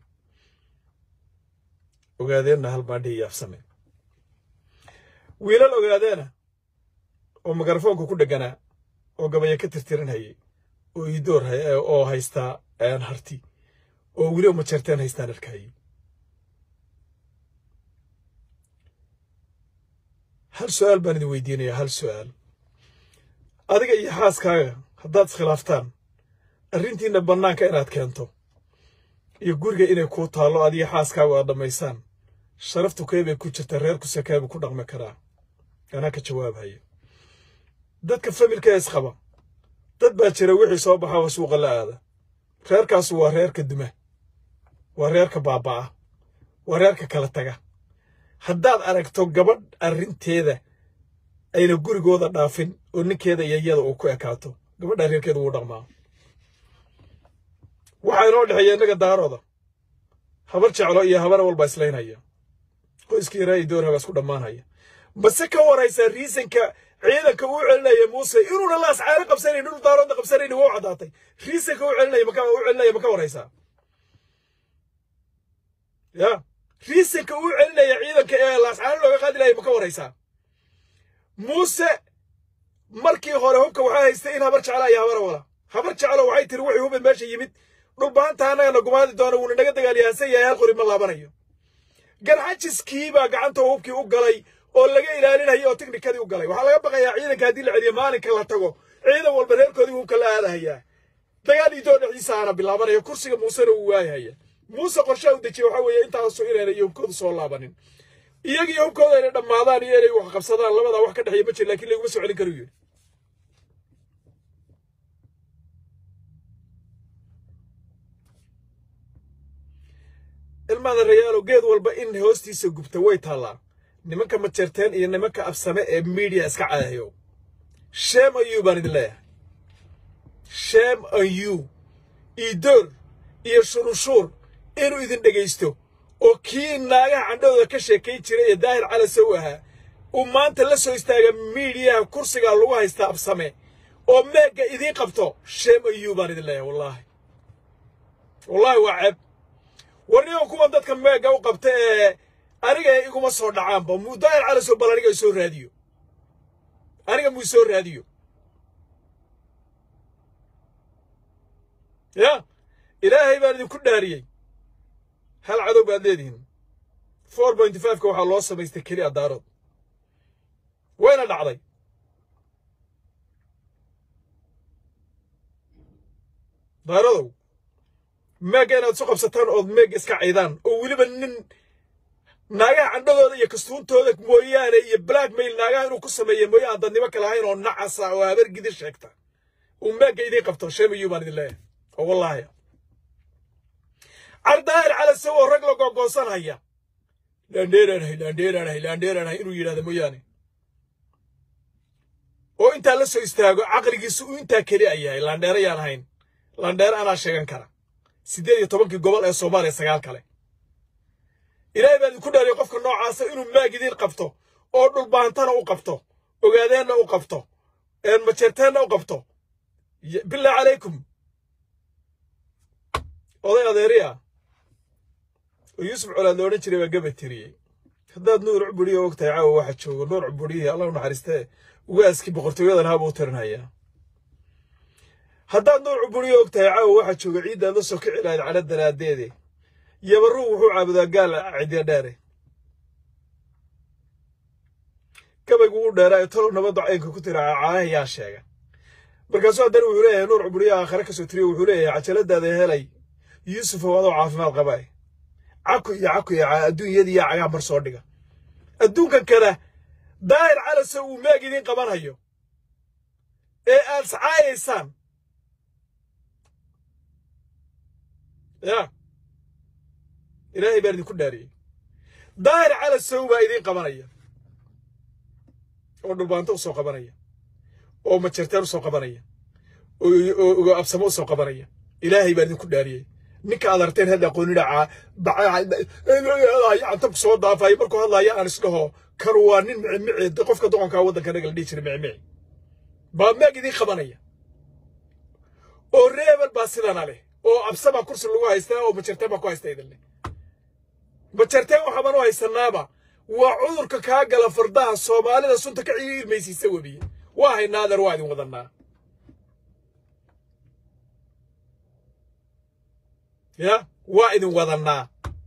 ogaadeenna hal baandhihi yaafsame wiilal ogaadeena oo mikrafoonka ku dhaganaa oo gabaya ka tirtiranayay oo idoor oo haysta aan harti oo wili ma jeerteen haystaan arkay hal su'aal baan idin weydiinayaa hal su'aal adiga iyo xaaskaaga haddaad iskhilaaftaan arrintiina bannaanka inaad keento iyo guriga inay ku taalo adiga xaaskaaga aad dhamaysaan sharaftu keebay ku jirta reerku sakeebu ku dhaqmi karaa أنا كجواب هاي دتك فاميلكا يسخبا دت باجرا وحي soo baxa wasuuqa la aada reerkaas waa reerka dima waa reerka baabaa waa reerka kala taga haddaad aragto gabadh arinteeda ayna gurigooda dhaafin oo ninkeeda iyada uu ku ekaato gabadha reerkeeda uu dhaqmaa waxa inoo dhaxay inaga daarooda habar jeclo iyo habar walba islaynaya qoyskii raay door habaas ku dhamaanaya بس كوريسا ريسنكا عيدك وعلنا يا موسى إنه الله سعر قبسني إنه دارون قبسني هو عضاتي ريسنكا وعلنا يا مكوريسا يا ريسنكا وعلنا يا عيدك يا الله سعر لو قاد لا يا مكوريسا موسى مركي هورهوك وحايستين هبرش على يا ولا هبرش على وحي تروحي هو بماشي يمد ربان أنا قماد دارو ونجد قال سيا يا القريب الله بنيو قرحتش كيبا قعنته هو كي وقلي oo laga ilaalinayo oo tiknikadii u galay waxa laga baqayaa ciidanka hadii la celiyo maalinka la tago ciidan walba reerkoodii uu kala aadahaya dagaal iyo dhiciisa ana bilaabanayo kursiga Muuse uu waayay Muuse qorshe u dejiyay waxa weeye intaas soo ireeyo hubkooda soo laabanin iyagii hubkooda ay dhamaadaan iyo inay wax qabsadaan labada wax ka dhaxay ma jiro laakiin lagu soo celin karo yiri ilmaada reyaalo geed walba in hoostiisa gubta way taalaa nimanka ma jeerteen iyo nimanka absame ee media iska caayo shame on you baan idin leeyahay shame on you idoor iyo shurushur inuu idin dhageysto oo kii naagaha candhooda ka sheekay jiray ee daahir cali saw ahaa uu maanta la soo istaaga media kursiga lagu haysta absame oo meega idin qabto shame on you baan idin leeyahay wallahi waa ceeb warniyo kuwa dadka meega u qabta ee aniga iguma soo dhacaan ba mudaayir cali soo balaniga soo raadiyo aniga mu soo raadiyo ya ilaahay baan idin ku dhaariyay hal cadow baad leedihiin 4.5 ka waxa loo samaystay kaliya daarood wayna dhacday daarow meega inaad soo qabsataan oo meeg iska ciidaan oo waliba nin naagaha candhadooda iyo kastuuntooda mooyaane iyo blackmail naagaha inuu ku sameeyo mooyaan dadnimo kale ahayn oo nacasa oo habar gidi sheegta uu meega idin qabto sheemayu baan idin leeyahay oo wallaahi ardaahir cala sawo rag la googoosanaya laandheeranahay inuu yidhaahdo mooyaane oo intaa la soo istaago caqligiisu uu intaa keli ayahay laandheer ayaan ahayn laandheer anaa sheegan kara 18 gobol ee Soomaaliya 9 kale ilaahay baan ku dhaariyay qofka noocaas inuu maagidin qabto oo dhul baantana u qabto ogaadeena u qabto een ma jeerteena u qabto bilaa calaykum oday adeeriya Yusuf Colaad loo oran jiray waa gabatiriyay haddaad nuur cuburiyo waqti caawa waxa joogo nuur cuburiyo Allah u naxariistay ugaaski boqortooyada haba u tirinaya haddaad nuur cuburiyo waqti caawa waxa joogo ciidaada soo kicilayd cala daraadeede يبرو وحو عابدا قال عدي داري كما يقول داري تلو نبضع عينك كتير عاه يا شيخ بركاسو داري وحوليه نور عبريا آخرك سوتري وحوليه عجلد هذا هلي يوسف وضع عافمال قباي عكو يا أدون يدي يا عقاب مرصودك أدون كان كذا daahir calasow uu meeg idin qabanhayo ee aad sacaayaysaan ya ilaahay baa idinku dhaariyey daahir calasow baa idin qabanaya oo dhulbaanto usoo qabanaya oo majartaan usoo qabanaya oo absamo usoo qabanaya ilaahay baa idinku dhaariyey ninka aad arteen hadda aqooni dhacaa anta ku soo daafay markuu hadlaya aan isdhaho kan waa nin micmici qofka doqonka waddanka naga la dhihi jiray micmici baa meeg idin qabanaya oo reebel baa sidana leh oo absama kursi lagu haystaa oo majartaan baa ku haystaa idin leh majartaan waxaa baan u haysanaaba waa cudurka kaa gala fardaha soomaalida sunta ka ciirmaysiisa webiye waa haynaadeer waa idin wadanaa ya waa idin wadanaa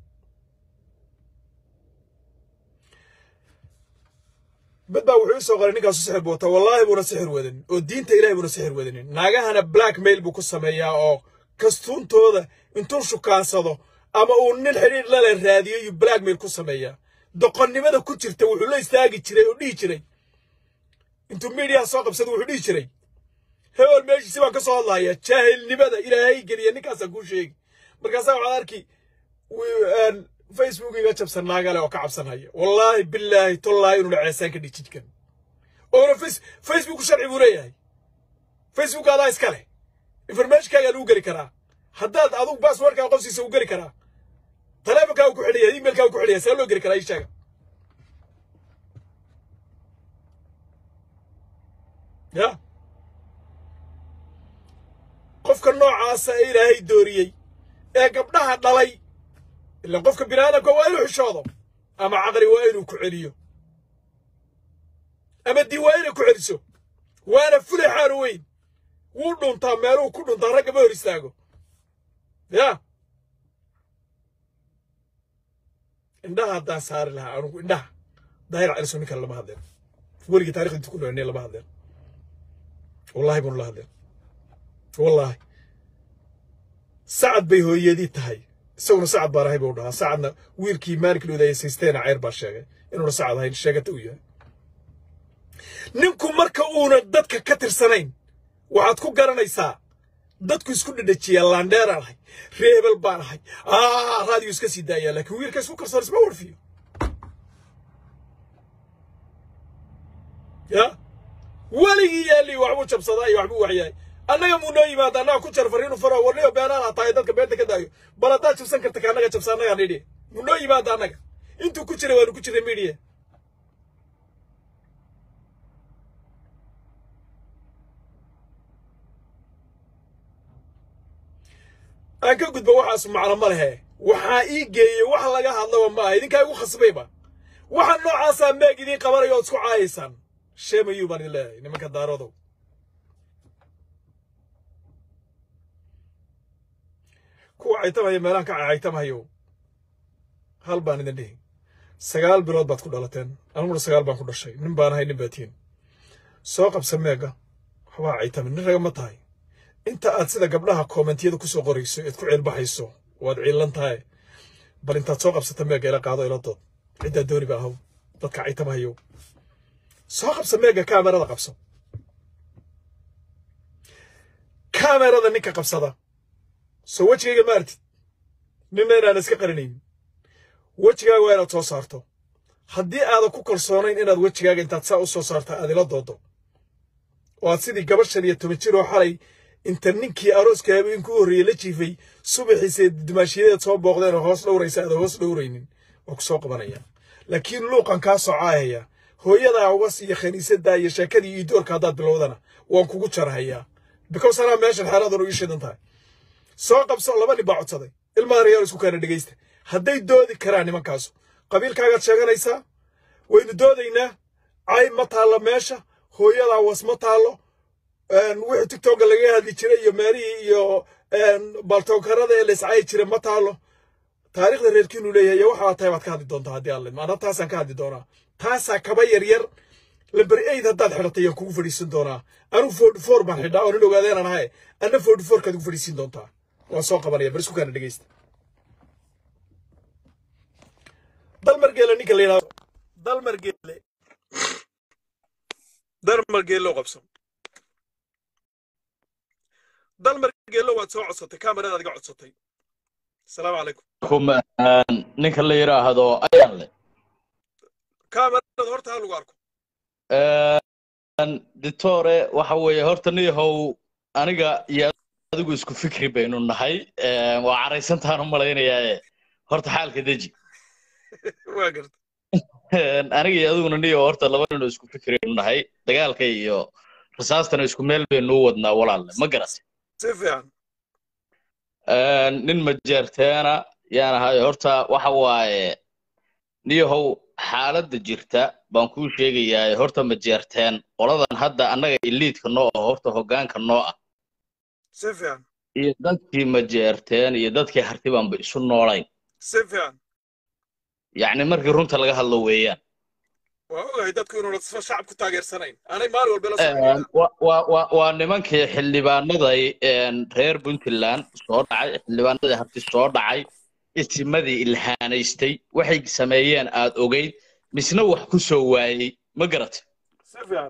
بدبا وحي سو قال نيكاسو سحر بوتا والله بونا سحر ودن او دينتا الهي بونا سحر ودن ناغاهنا بلاك ميل بو كسميا او كستونتودا انتو شوكانسادو اما او نين خرير لا راديو يو بلاك ميل كسميا doqonnimada ku jirta wuxuu la istaagi jiray oo dhigi jiray intuu media soo qabsado wuxuu dhigi jiray hebel meeshii baa ka soo hadlaya jaahilnimada ilaahay geliya ninkaas ku sheegi markaas waxa arki Facebook iga jabsan naagale oo ka cabsanaya wallahi billahi tallahi inuu ceesaan ka dhijidkan oo Facebook sharci buu leeyahay Facebook adaa iska leh information-kaaga lagu geli karaa haddaad adigu password-ka qofsiisa u geli karaa تلفونك أو كحلية إيميلك أو كحلية سألوا قريك على أي شيء يا قفك النوع عسائل هاي الدورية قبلها ضلي إلا قفك بنادم وينو حشاضه أما عقري وينو كحليه أما دي وينو كحلسو وأنا فلي حاروين ودون تامرو كلهم ضرق بوريستاغو يا indhaha hadaan saari lahaa anigu indhaha daahir calisow ninkan lama hadleen weligii taariikhda inta ku dhownay lama hadleen wallahi bun la hadleen wallahi sacad bay hooyadii tahay isaguna sacad baa rahay buu dhahaa sacadna wiilkii maalikii odaayay sisteena ceyr baa sheegay inuuna sacad ahayn sheegata u yahay ninku marka uuna dadka ka tirsanayn waxaad ku garanaysaa dadku isku dhadhajiya laandheeraan ahay reebel baan ahay raadiyo iska sii daaya laakiin wiilka isku kalsoon isma warfiyo ya waligii yaali waxbuu jabsadaa iyo waxbuu waxyahay annaga muu noo yimaada annaga ku jar fariinu faro warniyo beenaan tahay dadka beenta ka daayo bal haddaad jabsan karta ka annaga jabsa annaga nidhi muu noo yimaada annaga intuu ku jiray waanu ku jiray media أنا كنت بروح أسمع على مالها وحقيقي وحلا جاه الله وما إذا كان يقول خصبيبة وحنا عصا ما جدين قبر يوسكو عايسان شيء ما يبان الله إنما كدارضو كو عيتم هي ملاك عيتم هيو هل بان ذنيه سجال برود بتكون دلتين أنا مر سجال بان كل شيء نبان هاي نباتين ساق بسميجا هو عيتم نرجع متاي أنت أتصدق قبلها كومنت يدك سو قريسو يدك عيل بحيسو وادعي لنتهاي بل أنت تسوق بستميجا إلى قاعدة إلى ضد عدة دوري بهاو ضدك عيتم هيو ساق بسميجا كاميرا ذا قبصة كاميرا ذا نيكا قبصة ذا سويتش جيجا مارت نمنا نسك قرنين وجهك وين توصارته haddii aad ku kalsoonayn inaad wajigaaga intaad saa u soo saarto aad ila doodo waad sidii gabadhan iyo 10 jir oo xalay inta ninkii arooska habeenku horreeyay la jiifay subaxiisa dimaashiyeed soo booqdeen hoos dhowraysa aad hoos dhowraynin oo ku soo qabanaya laakiin luuqan ka socaayaya hooyada ugas iyo khaniisada iyo sheekadii iyo doorka hadaad bilowdana waan kugu jarhayaa because ana meeshan xaradan u ishidan tahay soo qabso laba dhibaa codsaday ilmaha reer isku kala dhageysta hadday doodi karaan nimankaas qabiilkaaga sheeganaysa waynu doodaynaa ay ma taalo meesha hooyada was ma taalo wixii TikTok laga hadli jiray iyo meeri iyo baltoonkarada ee leesay jiray ma taalo taariikhda reerkiinu leeyahay waxa tahay waad ka hadli doontaa hadii alle maana taasan ka hadli doonaa taasa kaba yar yar lambar 8 hadaad xirtay kugu fadhiisan doonaa anu 44 baan xidhaa oo ogaadeen aan ahay ana 44 ka kugu fadhiisan doontaa waa soo qabanaya bar isku kana dhageysta dalmar geela ninka la yiraahdo dalmar geele dalmar geelo qabso dalmar geelo waad soo codsatay kaamirada adiga codsatay السلام عليكم ninka la yiraahdo ayaan le kaamirada horta ha lagu arko ditore waxa weeye horta niyahow aniga iyo adigu isku fikri baynu nahay waa caraysantaan u malaynayaa horta xaalka deji waa garta aniga iyo adiguna niyo horta laba nin isku fikri baynu nahay dagaalka iyo rasaastana isku meel baynu wadnaa walaalle ma garatay si fiican nin majeerteena yaan ahay horta waxa waaye niyahow xaaladda jirta baan kuu sheegayaa horta majeerteen qoladan hadda annaga iliidka noo ah horta hoggaanka noo ah si fiican iyo dadkii majeerteen iyo dadkii hartibaanba isu noolayn si fiican yacni markii runta laga hadlo weeyaan waa ogahay dadku inuu shacab ku taageersanayn anay maalin walba la socdaa waa nimankii xildhibaanaday reer puntland soo dhacay xildhibaanadii harti soo dhacay isimadii ilhaanaystay waxay sameeyeen aad ogeyd misna wax ku soo waayey ma garatay si fiican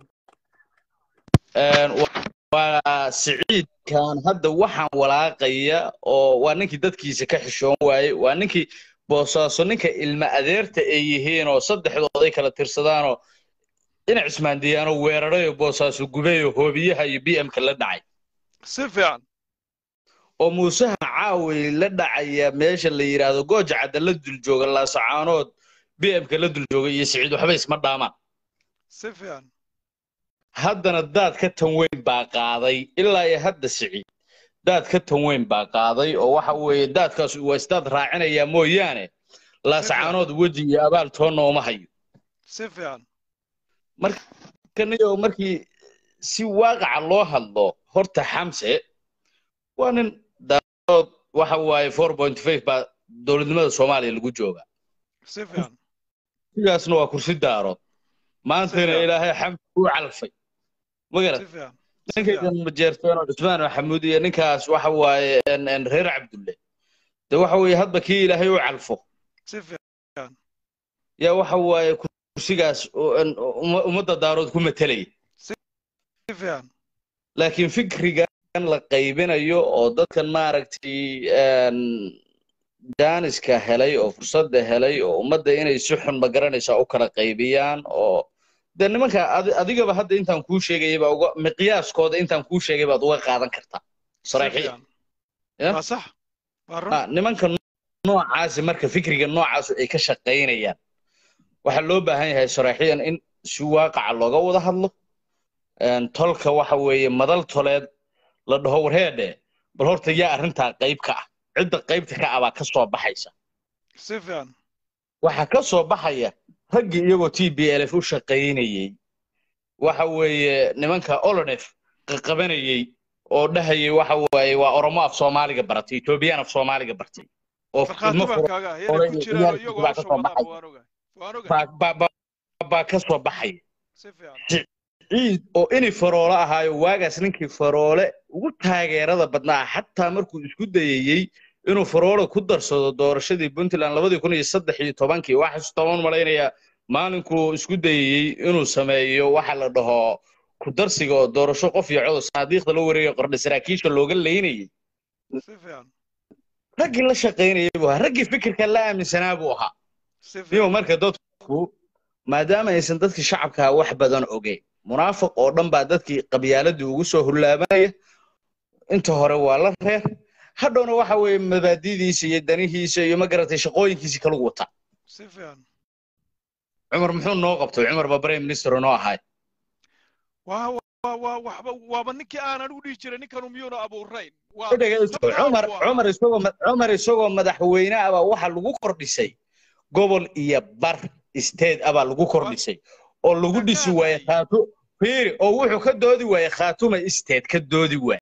waa siciidkan hadda waxaan walaaqaya oo waa ninkii dadkiisa ka xishoon waayey waa ninkii boosaaso ninka ilma adeerta ay yihiin oo saddexdooday kala tirsadaanoo dhinac ismaandiyaanoo weeraray oo boosaaso gubay oo hoobiyaha iyo BM-ka la dhacay si fiican oo muusaha caawi la dhacaya meesha la yiraahdo gooja cadda la dul jooga laasacaanood BM-ka la dul jooga iyo siciid waxba isma dhaamaan si fiican haddana daad ka tan weyn baa qaaday ilaa iyo hadda siciid daad ka tan weyn baa qaaday oo waxa weeye daadkaas waa istaad raacinaya mooyaane laasacaanood weji iyo abaal toonna uma hayo si fiican markii si waaqaca loo hadlo horta xamse waa nin daad waxa waaye 4.5 baa dowladnimada Soomaaliya lagu jooga si fiican sidaasna waa kursi daarood maantana ilaahay xamse uu calfay magarat si fiican ninkan majeerteen oo Usmaan Maxamuud iyo ninkaas waxa waaye reer Cabdulle de waxa weeye hadba kii ilaahay uu calfo si fiican ya waxa waaye kursigaas ummadda daarood ku metelay si fiican laakiin fikriga la qaybinayo oo dadkan maaragtay daaniska helay oo fursadda helay oo ummadda inay si xun ma garanaysaa u kala qaybiyaan oo de nimanka adigaba hadda intaan kuu sheegay baa uga miqyaaskooda intaan kuu sheegay baad uga qaadan kartaa saraaxiyan waa sax waa run nimanka noocaasi marka fikriga noocaas ay ka shaqaynayaan waxa loo baahan yahay saraaxiyan in si waaqaca looga wada hadlo tolka waxa weeye madal toleed la dhaho warheedhe bal horta yaa arrintaa qayb ka ah cidda qaybta ka ah baa ka soo baxaysa si fiican waxa ka soo baxaya raggii iyagoo TPLF u shaqaynayay waxa weeye nimanka Olonef qabanayay oo dhahayay waxa weeye waa Oromo af Soomaaliga bartay Ethiopian af Soomaaliga bartay oo farqaadkaaga yara ku jiraan iyagoo soo baa ka soo baxay si fiican ciid oo inay faroole ahaayo waagaas ninkii faroole ugu taageerada badnaa xataa markuu isku dayayay inuu faroole ku darsado doorashadii Puntland 2013 waxa xustaan malaynaya maalinkuu isku dayayay inuu sameeyo waxa la dhaho ku darsiga oo doorasho qof iyo cod saadiiqda loo wareeyo qordhi saraakiisha looga leynayay si fiican raggii la shaqaynayay buu raggii fikirka la aaminsanaa buu ahaa si fiican marka dadku maadaama aysan dadkii shacabka wax badan ogeyn munaafiq oo dhan baa dadkii qabyaaladii ugu soo hulaabanaya inta hore waa la reer hadhowna waxa weeye mabaadidiisa iyo danihiisa iyo ma garatay shaqooyinkiisa kala wata si fiican Umar muxuu noo qabtay Umar ba prime minister noo ahay waaba ninkii aanan u dhihi jiray ninkan miyuuna abuurayn Umar isagoo madaxweyne ah waxa lagu kordhisay gobol iyo bar state aba lagu kordhisay oo lagu dhisi waayay khaato fiiri oo wuxuu ka doodi waayay khaatuma state ka doodi waayay